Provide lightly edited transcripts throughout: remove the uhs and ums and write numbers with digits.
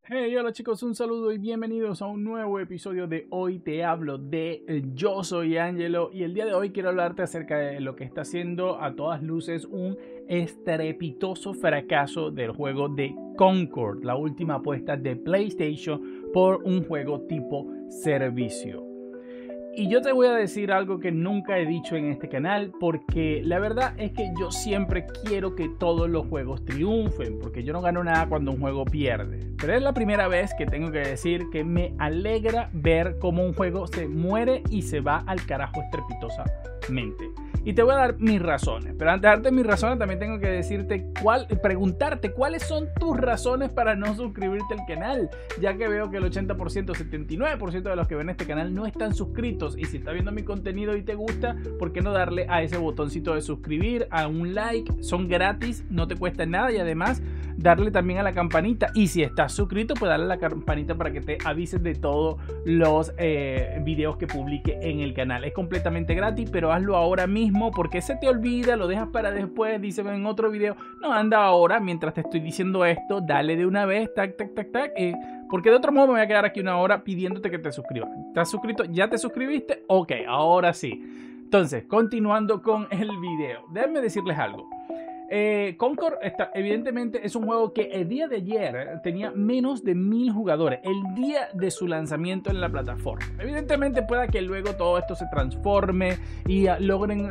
Hey, hola chicos, un saludo y bienvenidos a un nuevo episodio de Hoy Te Hablo de Yo Soy Angelo, y el día de hoy quiero hablarte acerca de lo que está siendo a todas luces un estrepitoso fracaso del juego de Concord, la última apuesta de PlayStation por un juego tipo servicio. Y yo te voy a decir algo que nunca he dicho en este canal, porque la verdad es que yo siempre quiero que todos los juegos triunfen, porque yo no gano nada cuando un juego pierde. Pero es la primera vez que tengo que decir que me alegra ver cómo un juego se muere y se va al carajo estrepitosamente. Y te voy a dar mis razones, pero antes de darte mis razones también tengo que decirte preguntarte cuáles son tus razones para no suscribirte al canal, ya que veo que el 80%, 79% de los que ven este canal no están suscritos. Y si estás viendo mi contenido y te gusta, ¿por qué no darle a ese botoncito de suscribir, a un like? Son gratis, no te cuesta nada, y además darle también a la campanita. Y si estás suscrito, pues darle a la campanita para que te avisen de todos los videos que publique en el canal. Es completamente gratis, pero hazlo ahora mismo, porque se te olvida, lo dejas para después, dice en otro video. No, anda ahora, mientras te estoy diciendo esto, dale de una vez, tac, porque de otro modo me voy a quedar aquí una hora pidiéndote que te suscribas. ¿Estás suscrito? ¿Ya te suscribiste? Ok, ahora sí. Entonces, continuando con el video, déjenme decirles algo. Concord evidentemente es un juego que el día de ayer tenía menos de 1000 jugadores, el día de su lanzamiento en la plataforma. Evidentemente pueda que luego todo esto se transforme y logren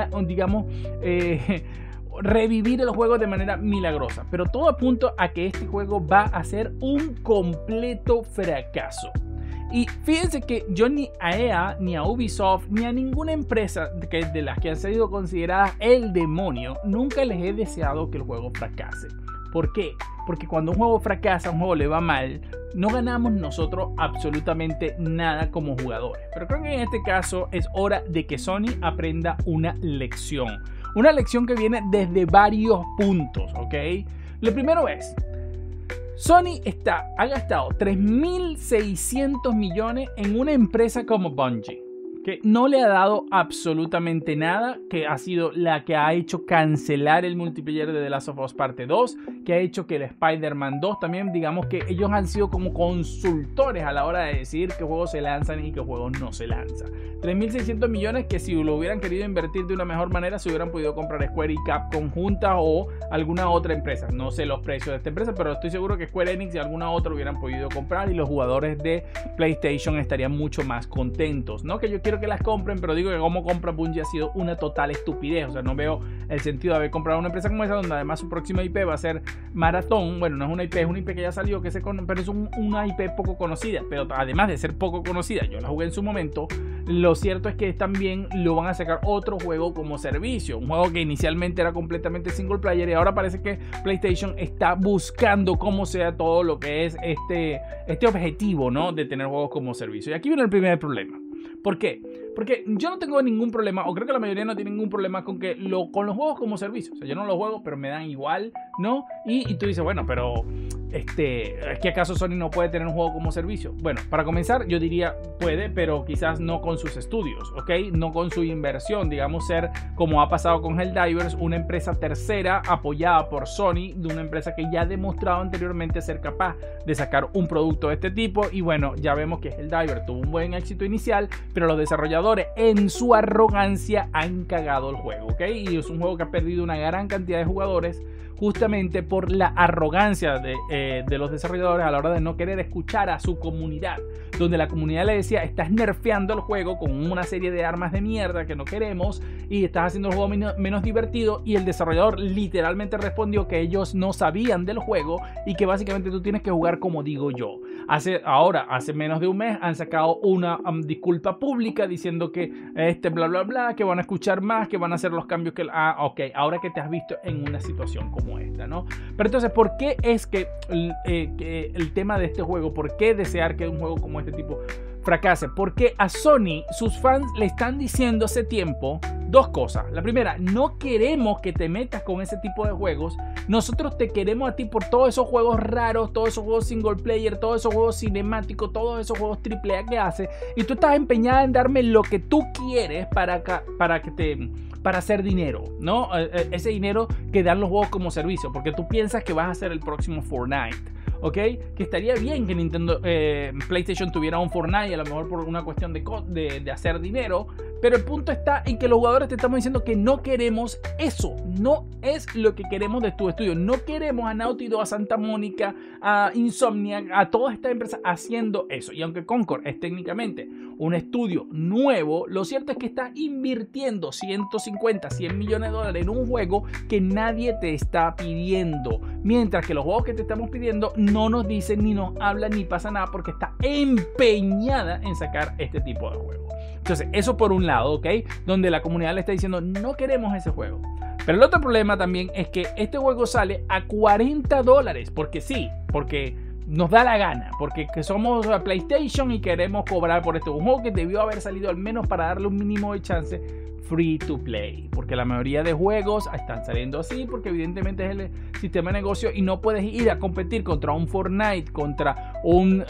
revivir el juego de manera milagrosa, pero todo apunta a que este juego va a ser un completo fracaso. Y fíjense que yo ni a EA, ni a Ubisoft, ni a ninguna empresa de las que han sido consideradas el demonio, nunca les he deseado que el juego fracase. ¿Por qué? Porque cuando un juego fracasa, un juego le va mal, no ganamos nosotros absolutamente nada como jugadores. Pero creo que en este caso es hora de que Sony aprenda una lección. Una lección que viene desde varios puntos, ¿ok? Lo primero es: Sony ha gastado 3.600 millones en una empresa como Bungie, que no le ha dado absolutamente nada, que ha sido la que ha hecho cancelar el multiplayer de The Last of Us Parte 2, que ha hecho que el Spider-Man 2 también, digamos que ellos han sido como consultores a la hora de decidir qué juegos se lanzan y qué juegos no se lanzan. 3.600 millones que si lo hubieran querido invertir de una mejor manera se hubieran podido comprar Square y Capcom juntas o alguna otra empresa. No sé los precios de esta empresa, pero estoy seguro que Square Enix y alguna otra hubieran podido comprar y los jugadores de PlayStation estarían mucho más contentos. No que yo quiero que las compren, pero digo que como compra Bungie ha sido una total estupidez. O sea, no veo el sentido de haber comprado una empresa como esa, donde además su próxima IP va a ser Marathon. Bueno, no es una IP, es una IP que ya salió, pero es una IP poco conocida. Pero además de ser poco conocida, yo la jugué en su momento. Lo cierto es que también lo van a sacar otro juego como servicio, un juego que inicialmente era completamente single player, y ahora parece que PlayStation está buscando cómo sea todo lo que es este objetivo, ¿no?, de tener juegos como servicio. Y aquí viene el primer problema. ¿Por qué? Porque yo no tengo ningún problema, o creo que la mayoría no tiene ningún problema con los juegos como servicio. O sea, yo no los juego, pero me dan igual, ¿no? Y tú dices, bueno, pero ¿es que acaso Sony no puede tener un juego como servicio? Bueno, para comenzar, yo diría puede, pero quizás no con sus estudios, ¿ok? No con su inversión, digamos, ser como ha pasado con Helldivers, una empresa tercera apoyada por Sony, de una empresa que ya ha demostrado anteriormente ser capaz de sacar un producto de este tipo. Y bueno, ya vemos que Helldivers tuvo un buen éxito inicial, pero los desarrolladores en su arrogancia han cagado el juego, ¿ok? Y es un juego que ha perdido una gran cantidad de jugadores justamente por la arrogancia de los desarrolladores a la hora de no querer escuchar a su comunidad, donde la comunidad le decía: estás nerfeando el juego con una serie de armas de mierda que no queremos y estás haciendo el juego menos divertido. Y el desarrollador literalmente respondió que ellos no sabían del juego y que básicamente tú tienes que jugar como digo yo. Hace menos de un mes han sacado una disculpa pública diciendo que bla bla bla, que van a escuchar más, que van a hacer los cambios ok, ahora que te has visto en una situación como esta, ¿no? Pero entonces, ¿por qué es que el tema de este juego, por qué desear que un juego como este tipo fracase? Porque a Sony, sus fans le están diciendo hace tiempo dos cosas. La primera: no queremos que te metas con ese tipo de juegos. Nosotros te queremos a ti por todos esos juegos raros, todos esos juegos single player, todos esos juegos cinemáticos, todos esos juegos AAA que haces, y tú estás empeñada en darme lo que tú quieres para hacer dinero, ¿no? Ese dinero que dan los juegos como servicio, porque tú piensas que vas a ser el próximo Fortnite, ¿ok? Que estaría bien que Nintendo, PlayStation tuviera un Fortnite, a lo mejor por una cuestión de hacer dinero. Pero el punto está en que los jugadores te estamos diciendo que no queremos eso. No es lo que queremos de tu estudio. No queremos a Naughty Dog, a Santa Mónica, a Insomniac, a todas estas empresas haciendo eso. Y aunque Concord es técnicamente un estudio nuevo, lo cierto es que está invirtiendo 150, 100 millones de dólares en un juego que nadie te está pidiendo. Mientras que los juegos que te estamos pidiendo no nos dicen, ni nos hablan, ni pasa nada, porque está empeñada en sacar este tipo de juegos. Entonces, eso por un lado, ¿ok? Donde la comunidad le está diciendo, no queremos ese juego. Pero el otro problema también es que este juego sale a $40, porque sí, porque nos da la gana, porque que somos PlayStation y queremos cobrar por este juego que debió haber salido al menos para darle un mínimo de chance free to play, porque la mayoría de juegos están saliendo así, porque evidentemente es el sistema de negocio y no puedes ir a competir contra un Fortnite, contra un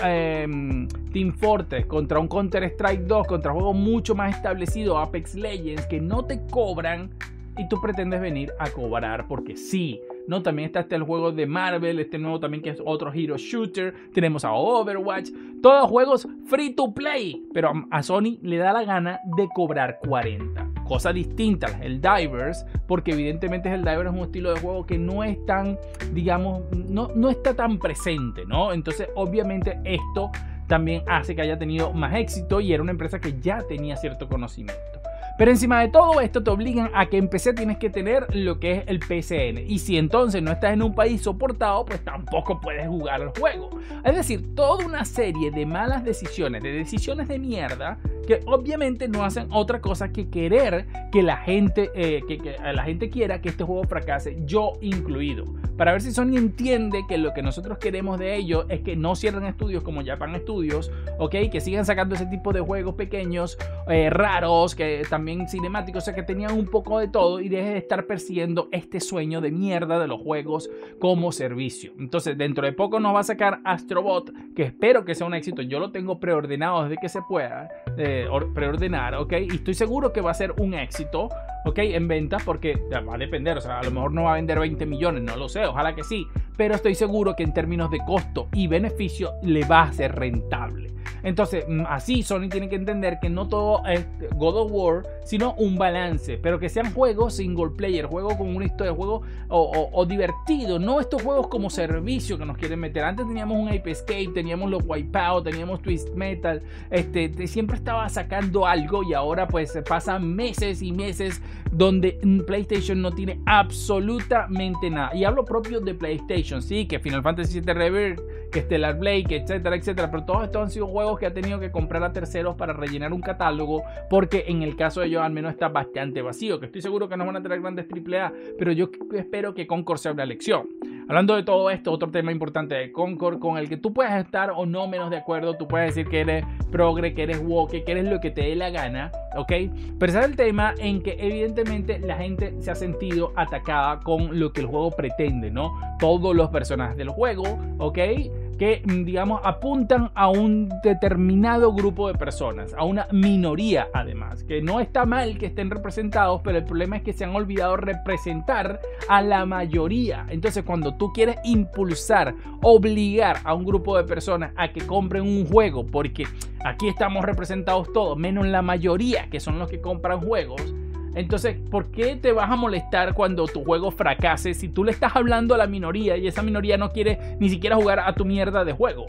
Team Fortress, contra un Counter Strike 2, contra juegos mucho más establecidos, Apex Legends, que no te cobran y tú pretendes venir a cobrar porque sí. No, también está el juego de Marvel, este nuevo también que es otro hero shooter, tenemos a Overwatch, todos juegos free to play, pero a Sony le da la gana de cobrar 40. Cosa distinta al Helldivers, porque evidentemente Helldivers es un estilo de juego que no es tan, digamos, no está tan presente, ¿no? Entonces obviamente esto también hace que haya tenido más éxito y era una empresa que ya tenía cierto conocimiento. Pero encima de todo esto te obligan a que en PC tienes que tener lo que es el PCN. Y si entonces no estás en un país soportado, pues tampoco puedes jugar el juego. Es decir, toda una serie de malas decisiones, de decisiones de mierda, que obviamente no hacen otra cosa que querer que la gente, que la gente quiera que este juego fracase, yo incluido. Para ver si Sony entiende que lo que nosotros queremos de ellos es que no cierren estudios como Japan Studios, ¿ok? Que sigan sacando ese tipo de juegos pequeños, raros, que también cinemáticos, o sea, que tenían un poco de todo y deje de estar persiguiendo este sueño de mierda de los juegos como servicio. Entonces, dentro de poco nos va a sacar Astrobot, que espero que sea un éxito. Yo lo tengo preordenado desde que se pueda preordenar, ¿ok? Y estoy seguro que va a ser un éxito, ¿ok? En ventas, porque va a depender, o sea, a lo mejor no va a vender 20 millones, no lo sé, ojalá que sí, pero estoy seguro que en términos de costo y beneficio le va a ser rentable. Entonces, así Sony tiene que entender que no todo es God of War, sino un balance, pero que sean juegos single player, juegos con una historia, juegos o divertidos, no estos juegos como servicio que nos quieren meter. Antes teníamos un Ape Escape, teníamos los Wipeout, teníamos Twist Metal, siempre estaba sacando algo y ahora pues pasan meses y meses donde PlayStation no tiene absolutamente nada. Y hablo propio de PlayStation, sí, que Final Fantasy VII Rebirth, que Stellar Blade, que etcétera, etcétera, pero todos estos han sido juegos que ha tenido que comprar a terceros para rellenar un catálogo, porque en el caso de ellos al menos está bastante vacío, que estoy seguro que no van a tener grandes AAA, pero yo espero que Concord sea una lección. Hablando de todo esto, otro tema importante de Concord, con el que tú puedes estar o no menos de acuerdo, tú puedes decir que eres progre, que eres woke, que eres lo que te dé la gana, ¿ok? Pero ese es el tema en que evidentemente la gente se ha sentido atacada con lo que el juego pretende, ¿no? Todos los personajes del juego, ¿ok? Que, digamos, apuntan a un determinado grupo de personas, a una minoría además, que no está mal que estén representados, pero el problema es que se han olvidado representar a la mayoría. Entonces, cuando tú quieres impulsar, obligar a un grupo de personas a que compren un juego, porque aquí estamos representados todos, menos la mayoría, que son los que compran juegos, entonces, ¿por qué te vas a molestar cuando tu juego fracase si tú le estás hablando a la minoría y esa minoría no quiere ni siquiera jugar a tu mierda de juego?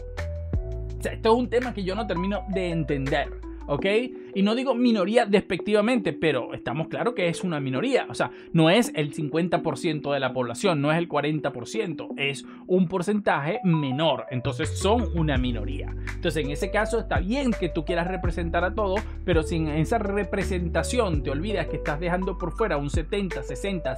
O sea, esto es un tema que yo no termino de entender, ¿ok? Y no digo minoría despectivamente, pero estamos claros que es una minoría. O sea, no es el 50% de la población, no es el 40%, es un porcentaje menor. Entonces son una minoría. Entonces en ese caso está bien que tú quieras representar a todos, pero si en esa representación te olvidas que estás dejando por fuera un 70, 60,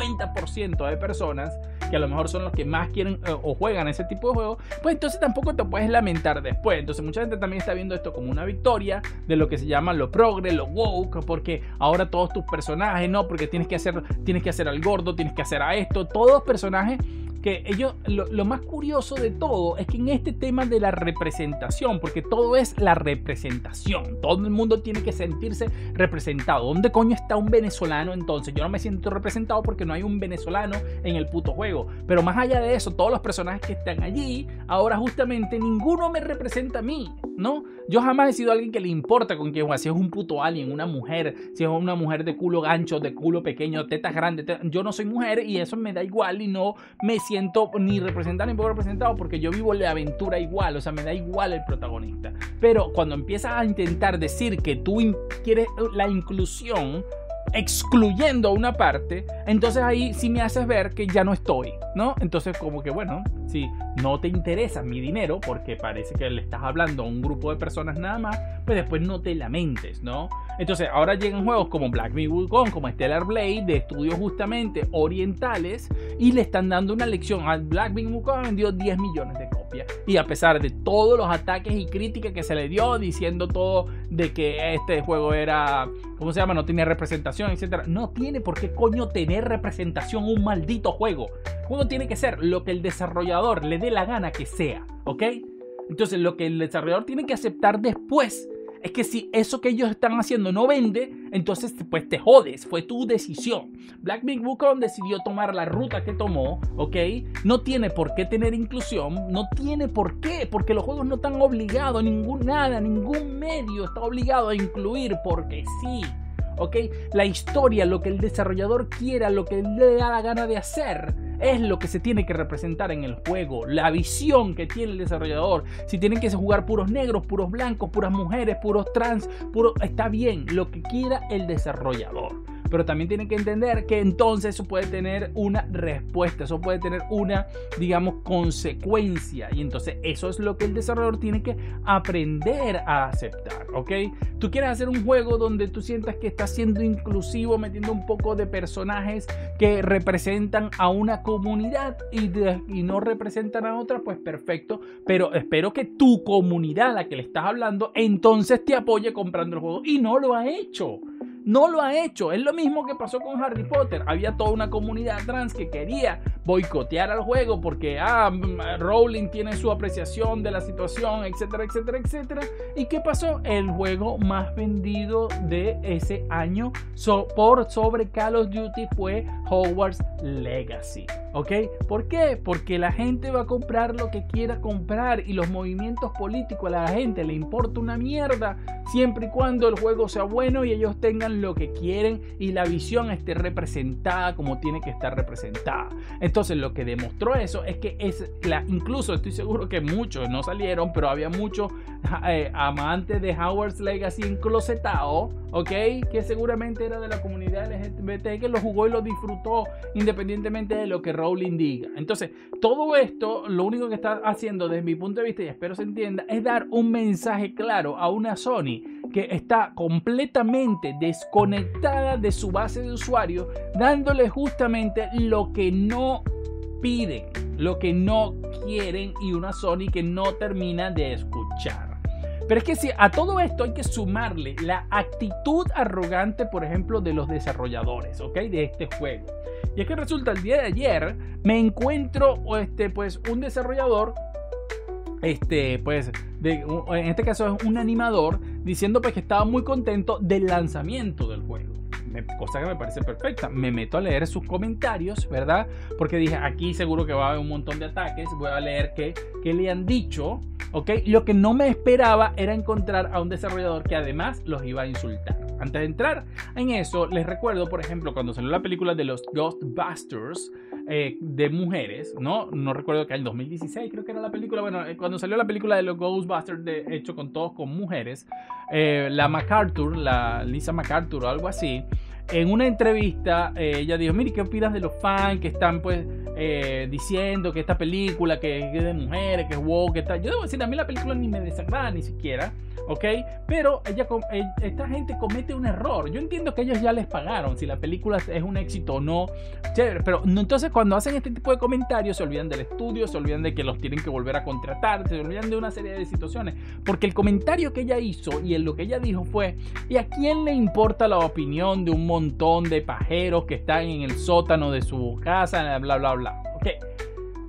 50% de personas que a lo mejor son los que más quieren o juegan ese tipo de juegos, pues entonces tampoco te puedes lamentar después. Entonces mucha gente también está viendo esto como una victoria de lo que se llama lo progre, lo woke, porque ahora todos tus personajes, no, porque tienes que hacer al gordo, tienes que hacer a esto, todos los personajes que ellos, lo más curioso de todo es que en este tema de la representación, porque todo es la representación, todo el mundo tiene que sentirse representado. ¿Dónde coño está un venezolano entonces? Yo no me siento representado porque no hay un venezolano en el puto juego. Pero más allá de eso, todos los personajes que están allí, ahora justamente ninguno me representa a mí, ¿no? Yo jamás he sido alguien que le importa con quién juega, si es un puto alien, una mujer, si es una mujer de culo gancho, de culo pequeño, tetas grandes, yo no soy mujer y eso me da igual y no me siento ni representado ni poco representado porque yo vivo la aventura igual, o sea, me da igual el protagonista. Pero cuando empiezas a intentar decir que tú quieres la inclusión, excluyendo una parte, entonces ahí sí me haces ver que ya no estoy, ¿no? Entonces como que bueno, si no te interesa mi dinero, porque parece que le estás hablando a un grupo de personas nada más, pues después no te lamentes, ¿no? Entonces ahora llegan juegos como Black Myth Wukong, como Stellar Blade, de estudios justamente orientales, y le están dando una lección. A Black Myth Wukong vendió 10 millones de copias, y a pesar de todos los ataques y críticas que se le dio, diciendo todo de que este juego era, ¿cómo se llama? No tenía representación, etcétera. No tiene por qué coño tener representación un maldito juego. El juego tiene que ser lo que el desarrollador le dé la gana que sea, ¿ok? Entonces lo que el desarrollador tiene que aceptar después es que si eso que ellos están haciendo no vende, entonces pues te jodes, fue tu decisión. Black Myth Wukong decidió tomar la ruta que tomó, ¿ok? No tiene por qué tener inclusión, no tiene por qué, porque los juegos no están obligados, ningún medio está obligado a incluir porque sí. ¿Ok? La historia, lo que el desarrollador quiera, lo que le da la gana de hacer, es lo que se tiene que representar en el juego. La visión que tiene el desarrollador. Si tienen que jugar puros negros, puros blancos, puras mujeres, puros trans, está bien, lo que quiera el desarrollador. Pero también tienen que entender que entonces eso puede tener una respuesta, eso puede tener una, digamos, consecuencia. Y entonces eso es lo que el desarrollador tiene que aprender a aceptar, ¿ok? Tú quieres hacer un juego donde tú sientas que estás siendo inclusivo, metiendo un poco de personajes que representan a una comunidad y no representan a otra, pues perfecto. Pero espero que tu comunidad a la que le estás hablando entonces te apoye comprando el juego. Y no lo ha hecho. No lo ha hecho. Es lo mismo que pasó con Harry Potter. Había toda una comunidad trans que quería boicotear al juego porque Rowling tiene su apreciación de la situación, etcétera, etcétera, etcétera. ¿Y qué pasó? El juego más vendido de ese año por sobre Call of Duty fue Hogwarts Legacy. ¿Ok? ¿Por qué? Porque la gente va a comprar lo que quiera comprar y los movimientos políticos a la gente le importa una mierda siempre y cuando el juego sea bueno y ellos tengan lo que quieren y la visión esté representada como tiene que estar representada. Entonces lo que demostró eso es que incluso estoy seguro que muchos no salieron, pero había muchos amantes de Hogwarts Legacy enclosetados, ¿ok? Que seguramente era de la comunidad LGBT que lo jugó y lo disfrutó independientemente de lo que Rowling diga. Entonces todo esto lo único que está haciendo desde mi punto de vista, y espero se entienda, es dar un mensaje claro a una Sony que está completamente desconectada de su base de usuarios, dándole justamente lo que no piden, lo que no quieren, y una Sony que no termina de escuchar. Pero es que si a todo esto hay que sumarle la actitud arrogante, por ejemplo, de los desarrolladores, ¿ok? De este juego. Y es que resulta, el día de ayer me encuentro pues un desarrollador, en este caso es un animador, diciendo pues que estaba muy contento del lanzamiento del juego. Cosa que me parece perfecta. Me meto a leer sus comentarios, ¿verdad? Porque dije, aquí seguro que va a haber un montón de ataques. Voy a leer qué le han dicho, ¿ok? Lo que no me esperaba era encontrar a un desarrollador que además los iba a insultar. Antes de entrar en eso, les recuerdo, por ejemplo, cuando salió la película de los Ghostbusters de mujeres, ¿no? No recuerdo que en el 2016 creo que era la película. Bueno, cuando salió la película de los Ghostbusters hecho con todos con mujeres, la Lisa McArthur o algo así, en una entrevista ella dijo, mire, ¿qué opinas de los fans que están pues diciendo que esta película que es de mujeres, que es woke, que tal? Yo debo decir, a mí la película ni me desagrada ni siquiera, ¿ok? Pero esta gente comete un error. Yo entiendo que ellos ya les pagaron, si la película es un éxito o no, chévere, pero no, entonces cuando hacen este tipo de comentarios se olvidan del estudio, se olvidan de que los tienen que volver a contratar, se olvidan de una serie de situaciones, porque el comentario que ella hizo y lo que ella dijo fue, ¿y a quién le importa la opinión de un montón de pajeros que están en el sótano de su casa, bla, bla, bla? Ok.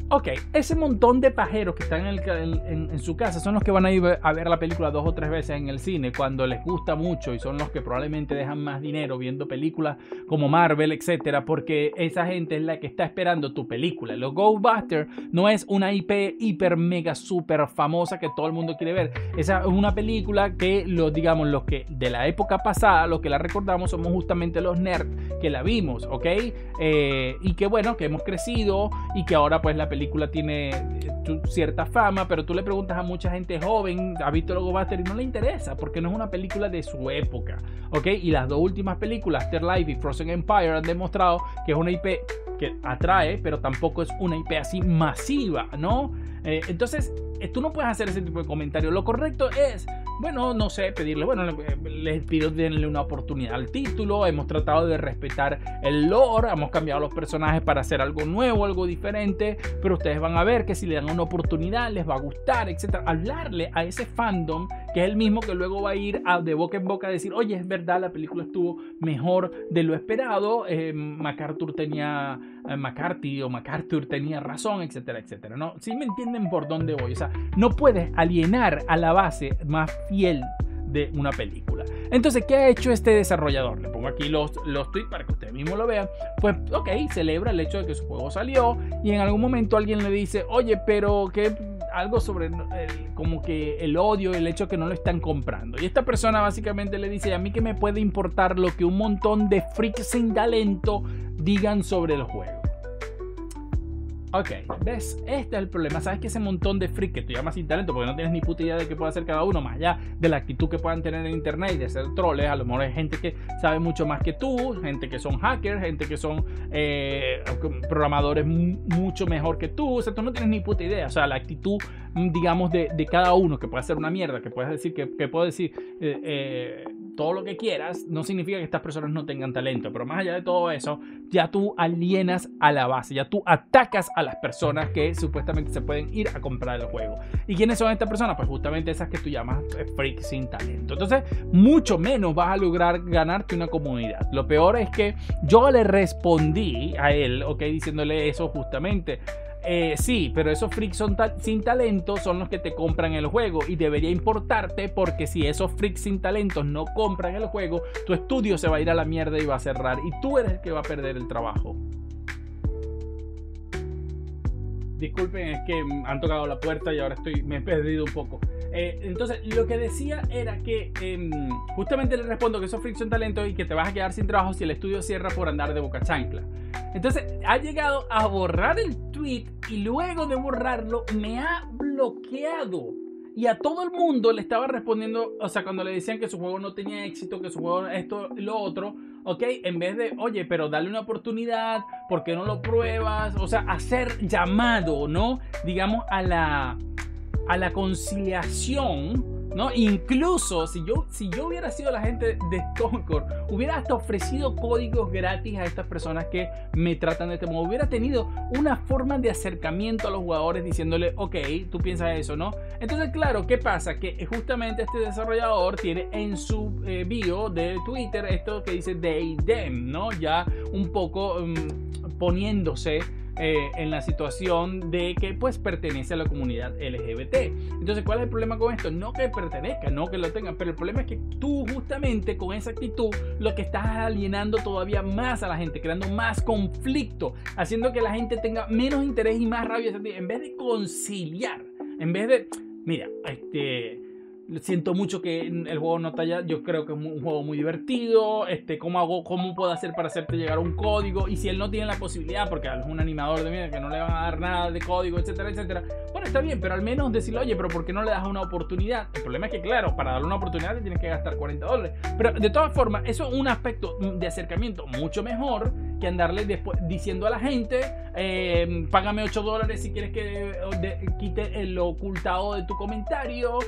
Ok, ese montón de pajeros que están en su casa son los que van a ir a ver la película 2 o 3 veces en el cine cuando les gusta mucho, y son los que probablemente dejan más dinero viendo películas como Marvel, etcétera, porque esa gente es la que está esperando tu película. Los Ghostbusters no es una IP hiper mega super famosa que todo el mundo quiere ver. Esa es una película que los que de la época pasada, los que la recordamos somos justamente los nerds que la vimos, ¿ok? Y que bueno, que hemos crecido y que ahora pues la película tiene cierta fama, pero tú le preguntas a mucha gente joven, ha visto los Ghostbusters y no le interesa porque no es una película de su época, ¿ok? Y las dos últimas películas, Afterlife y Frozen Empire, han demostrado que es una IP que atrae, pero tampoco es una IP así masiva, ¿no? Entonces, tú no puedes hacer ese tipo de comentarios. Lo correcto es, bueno, no sé, pedirle, bueno, les pido denle una oportunidad al título. Hemos tratado de respetar el lore, hemos cambiado los personajes para hacer algo nuevo, algo diferente, pero ustedes van a ver que si le dan una oportunidad les va a gustar, etcétera. Hablarle a ese fandom, que es el mismo que luego va a ir de boca en boca a decir, oye, es verdad, la película estuvo mejor de lo esperado, MacArthur tenía razón, etcétera, etcétera, ¿no? ¿Sí me entienden por dónde voy? O sea, no puedes alienar a la base más fiel de una película. Entonces, ¿qué ha hecho este desarrollador? Le pongo aquí los tweets para que ustedes mismos lo vean. Pues, ok, celebra el hecho de que su juego salió y en algún momento alguien le dice, oye, pero que algo sobre como que el odio, el hecho de que no lo están comprando. Y esta persona básicamente le dice, a mí que me puede importar lo que un montón de freaks sin talento digan sobre el juego. Ok, ¿ves? Este es el problema. Sabes que ese montón de freak que tú llamas sin talento, porque no tienes ni puta idea de qué puede hacer cada uno, más allá de la actitud que puedan tener en internet y de ser troles. A lo mejor hay gente que sabe mucho más que tú, gente que son hackers, gente que son programadores mucho mejor que tú. O sea, tú no tienes ni puta idea. O sea, la actitud, digamos, de cada uno, que puede ser una mierda, que puedes decir, que puedo decir todo lo que quieras, no significa que estas personas no tengan talento. Pero más allá de todo eso, ya tú alienas a la base, ya tú atacas a las personas que supuestamente se pueden ir a comprar el juego. ¿Y quiénes son estas personas? Pues justamente esas que tú llamas freak sin talento. Entonces, mucho menos vas a lograr ganarte una comunidad. Lo peor es que yo le respondí a él, ok, diciéndole eso justamente. Sí, pero esos freaks sin talento son los que te compran el juego y debería importarte, porque si esos freaks sin talentos no compran el juego, tu estudio se va a ir a la mierda y va a cerrar y tú eres el que va a perder el trabajo. Disculpen, es que han tocado la puerta y ahora me he perdido un poco. Entonces, lo que decía era que justamente le respondo que esos freaks son talentos y que te vas a quedar sin trabajo si el estudio cierra por andar de boca chancla. Entonces, ha llegado a borrar el tweet y luego de borrarlo me ha bloqueado. Y a todo el mundo le estaba respondiendo, o sea, cuando le decían que su juego no tenía éxito, que su juego esto y lo otro, ok, en vez de, oye, pero dale una oportunidad, ¿por qué no lo pruebas? O sea, hacer llamado, ¿no? Digamos, a la conciliación, ¿no? Incluso si yo hubiera sido la gente de Concord, hubiera hasta ofrecido códigos gratis a estas personas que me tratan de este modo. Hubiera tenido una forma de acercamiento a los jugadores diciéndole, ok, tú piensas eso, ¿no? Entonces, claro, ¿qué pasa? Que justamente este desarrollador tiene en su bio de Twitter esto que dice they, them, ¿no? Ya un poco poniéndose en la situación de que pues pertenece a la comunidad LGBT. Entonces, ¿cuál es el problema con esto? No que pertenezca, no que lo tengan, pero el problema es que tú justamente con esa actitud lo que estás alienando todavía más a la gente, creando más conflicto, haciendo que la gente tenga menos interés y más rabia, en vez de conciliar, en vez de, mira, siento mucho que el juego no está ya. Yo creo que es un juego muy divertido. ¿Cómo puedo hacer para hacerte llegar un código? Y si él no tiene la posibilidad, porque es un animador de mierda que no le van a dar nada de código, etcétera, etcétera. Bueno, está bien, pero al menos decirle, oye, pero ¿por qué no le das una oportunidad? El problema es que, claro, para darle una oportunidad te tienes que gastar $40. Pero de todas formas, eso es un aspecto de acercamiento mucho mejor que andarle después diciendo a la gente, págame $8 si quieres que quite el ocultado de tu comentario,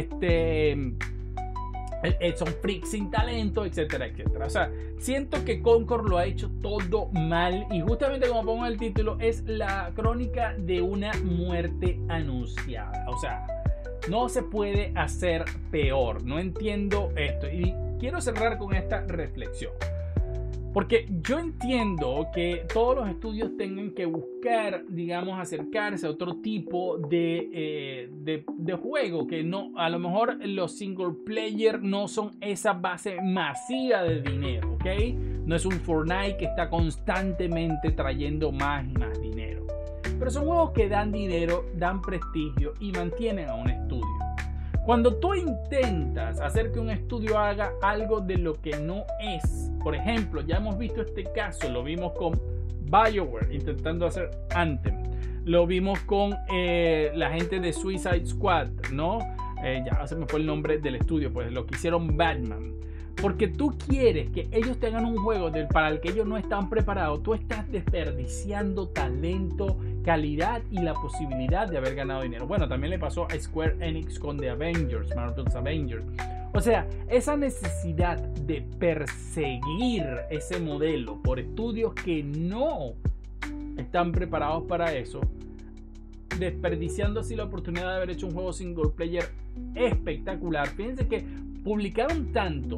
son freaks sin talento, etcétera, etcétera. O sea, siento que Concord lo ha hecho todo mal y justamente como pongo en el título, es la crónica de una muerte anunciada. O sea, no se puede hacer peor. No entiendo esto y quiero cerrar con esta reflexión. Porque yo entiendo que todos los estudios tengan que buscar, digamos, acercarse a otro tipo de juego, que no, a lo mejor los single player no son esa base masiva de dinero, ¿ok? No es un Fortnite que está constantemente trayendo más y más dinero. Pero son juegos que dan dinero, dan prestigio y mantienen a un estudio. Cuando tú intentas hacer que un estudio haga algo de lo que no es, por ejemplo, ya hemos visto este caso, lo vimos con BioWare intentando hacer Anthem, lo vimos con la gente de Suicide Squad, ¿no? Ya se me fue el nombre del estudio, pues lo que hicieron Batman. Porque tú quieres que ellos tengan un juego para el que ellos no están preparados, tú estás desperdiciando talento, calidad y la posibilidad de haber ganado dinero. Bueno, también le pasó a Square Enix con The Avengers, Marvel's Avengers. O sea, esa necesidad de perseguir ese modelo por estudios que no están preparados para eso, desperdiciando así la oportunidad de haber hecho un juego single player espectacular. Fíjense que publicitaron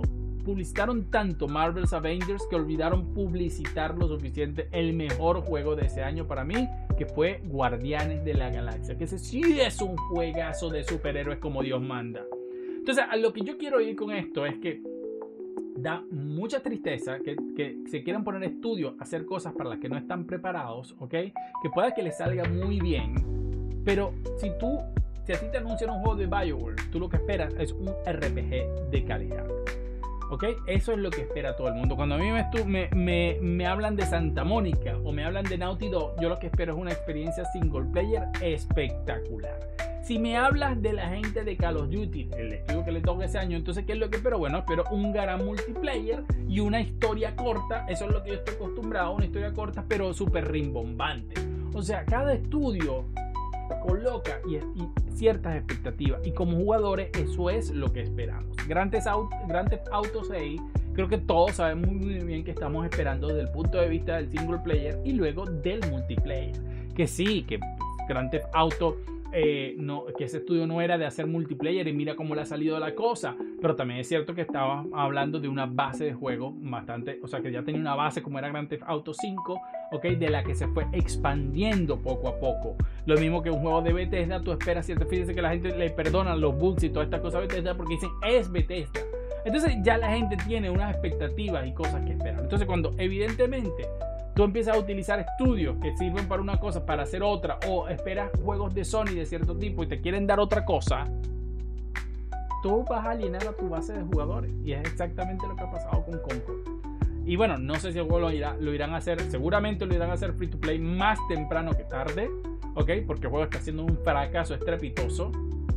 tanto Marvel's Avengers que olvidaron publicitar lo suficiente el mejor juego de ese año para mí, que fue Guardianes de la Galaxia, que ese sí es un juegazo de superhéroes como Dios manda. Entonces, a lo que yo quiero ir con esto es que da mucha tristeza que se quieran poner estudios a hacer cosas para las que no están preparados, ¿ok? Que pueda que les salga muy bien, pero si a ti te anuncian un juego de BioWare, tú lo que esperas es un RPG de calidad. ¿Ok? Eso es lo que espera todo el mundo. Cuando a mí me hablan de Santa Mónica o me hablan de Naughty Dog, yo lo que espero es una experiencia single player espectacular. Si me hablas de la gente de Call of Duty, el estudio que le toca ese año, entonces ¿qué es lo que espero? Bueno, espero un gran multiplayer y una historia corta. Eso es lo que yo estoy acostumbrado, una historia corta pero súper rimbombante. O sea, cada estudio coloca y ciertas expectativas y como jugadores eso es lo que esperamos. Grand Theft Auto 6, creo que todos sabemos muy bien que estamos esperando desde el punto de vista del single player y luego del multiplayer, que sí, que Grand Theft Auto que ese estudio no era de hacer multiplayer y mira cómo le ha salido la cosa, pero también es cierto que estaba hablando de una base de juego bastante, o sea que ya tenía una base como era Grand Theft Auto 5, ok, de la que se fue expandiendo poco a poco. Lo mismo que un juego de Bethesda, tú esperas cierto, fíjense que la gente le perdona los bugs y todas estas cosas a Bethesda porque dicen es Bethesda. Entonces ya la gente tiene unas expectativas y cosas que esperan. Entonces cuando evidentemente tú empiezas a utilizar estudios que sirven para una cosa para hacer otra, o esperas juegos de Sony de cierto tipo y te quieren dar otra cosa, tú vas a alienar a tu base de jugadores. Y es exactamente lo que ha pasado con Concord. Y bueno, no sé si el juego lo irán a hacer, seguramente lo irán a hacer free to play más temprano que tarde, ¿ok? Porque el juego está siendo un fracaso estrepitoso.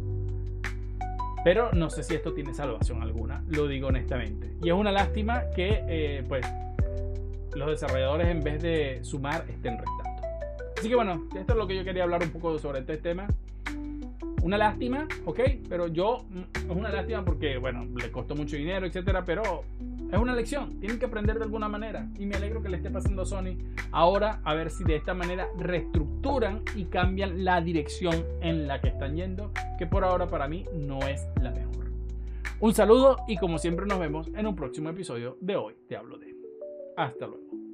Pero no sé si esto tiene salvación alguna, lo digo honestamente. Y es una lástima que, pues, los desarrolladores en vez de sumar estén restando. Así que bueno, esto es lo que yo quería hablar un poco sobre este tema. Una lástima, ok, pero es una lástima porque, bueno, le costó mucho dinero, etcétera, pero es una lección, tienen que aprender de alguna manera y me alegro que le esté pasando a Sony ahora, a ver si de esta manera reestructuran y cambian la dirección en la que están yendo, que por ahora para mí no es la mejor. Un saludo y como siempre nos vemos en un próximo episodio de Hoy Te Hablo De. Hasta luego.